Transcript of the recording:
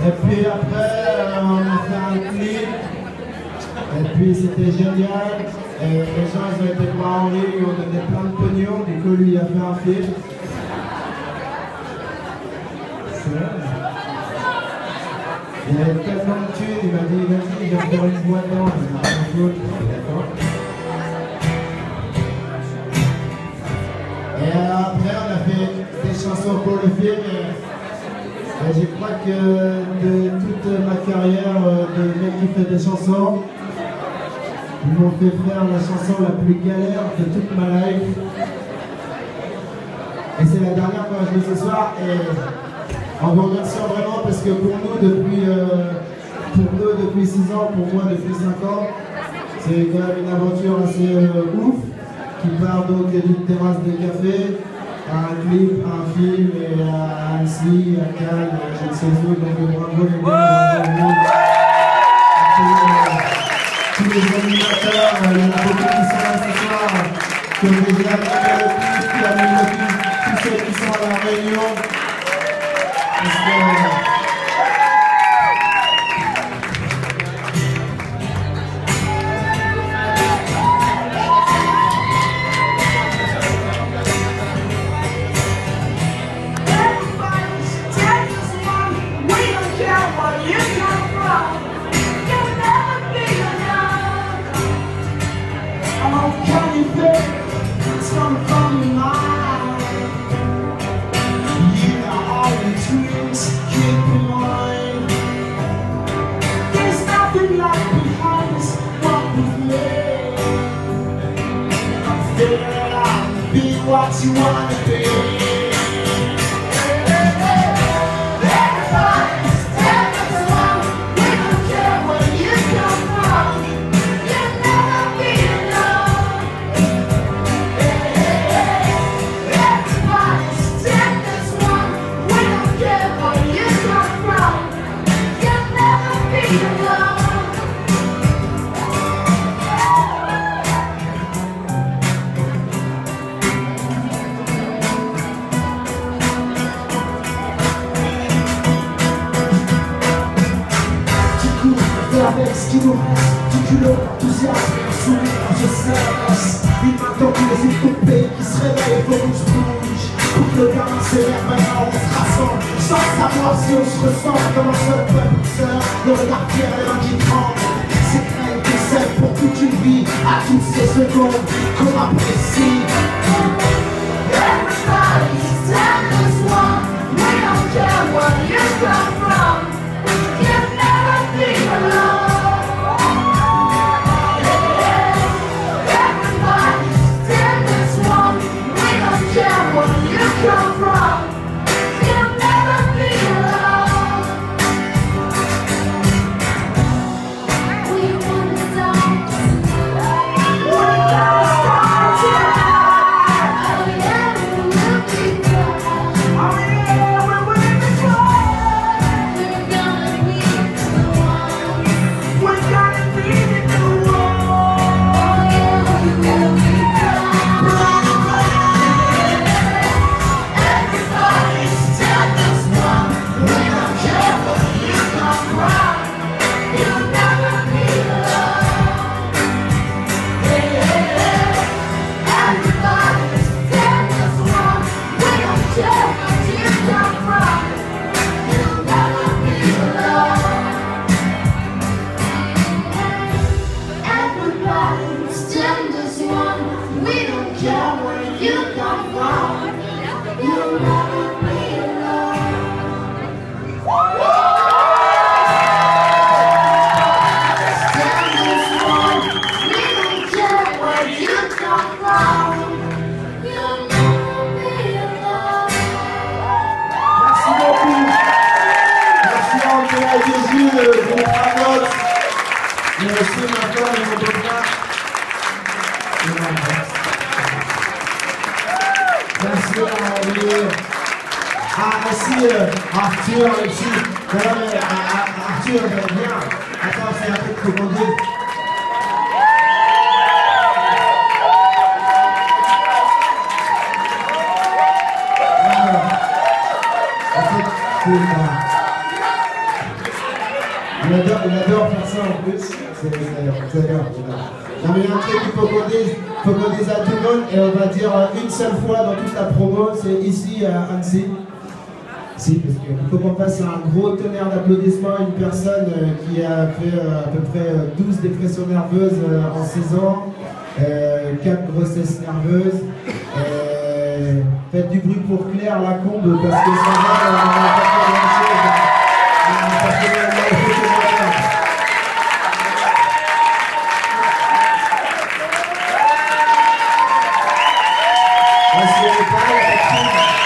Et puis après, on a fait un clip. Et puis c'était génial. Et les gens ils ont été voir en ligne, ils ont donné plein de pognon. Du coup, lui il a fait un film. C'est vrai. Il avait tellement de thunes, il m'a dit vas-y, je vais faire une boîte d'or. Il m'a dit d'accord. Et après, on a fait des chansons pour le film. Et je crois que de toute ma carrière de mec qui fait des chansons, ils m'ont fait faire la chanson la plus galère de toute ma life. Et c'est la dernière fois que je joue ce soir. Et en vous remerciant vraiment parce que pour nous depuis 6 ans, pour moi depuis 5 ans, c'est quand même une aventure assez ouf qui part donc d'une terrasse de café à un clip, à un film et à Annecy, à Cannes, je ne sais où, donc bravo les gars, tous les animateurs, il y en a beaucoup qui sont là ce soir, qui ont déjà fait le clip, qui ont mis le clip, tous ceux qui sont à la réunion. Parce que, what you wanna be. Everybody's telling us wrong. We don't care where you come from. You'll never be alone. Everybody's telling us wrong. We don't care where you come from. You'll never be alone. Avec ce qui nous reste, du culot, enthousiasme, un sourire, je stresse. Une main tendue, les yeux coupés, qui se réveillent, faut qu'on se bouge. Pour que le gamin s'élève, maintenant on se rassemble. Sans savoir si on se ressent comme un seul peuple sœur. Le regard fier, les mains qui tremblent. C'est plein de sève pour toute une vie, à toutes ces secondes qu'on apprécie. Everybody's telling us one. We don't care where you come from. You'll never be alone. Come from, you'll never be alone. We wanna start tonight. We gotta start tonight. Oh yeah, we'll be fine. Oh yeah, we'll be fine. We're gonna be the one. We're gonna be the one. Oh yeah, we will be fine. Arthur, Alexis, Arthur, viens. Attends, c'est un truc qu'il faut qu'on dise. En fait, il adore faire ça en plus. J'adore. Non mais il y a un truc qu'il faut qu'on dise à tout le monde et on va dire une seule fois dans toute la promo, c'est ici à Annecy. Si, parce qu'il faut qu'on fasse un gros tonnerre d'applaudissements à une personne qui a fait à peu près 12 dépressions nerveuses en 16 ans, 4 grossesses nerveuses. Faites du bruit pour Claire Lacombe parce que ça va, on n'a pas fait la même chose. On n'a pas fait